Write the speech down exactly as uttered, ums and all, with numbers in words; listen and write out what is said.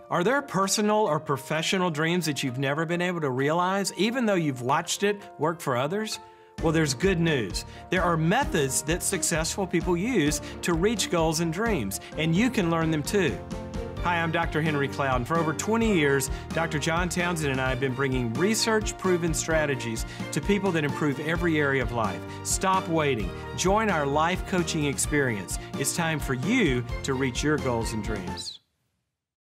Are there personal or professional dreams that you've never been able to realize, even though you've watched it work for others? Well, there's good news. There are methods that successful people use to reach goals and dreams, and you can learn them too. Hi, I'm Doctor Henry Cloud, and for over twenty years, Doctor John Townsend and I have been bringing research-proven strategies to people that improve every area of life. Stop waiting. Join our life coaching experience. It's time for you to reach your goals and dreams.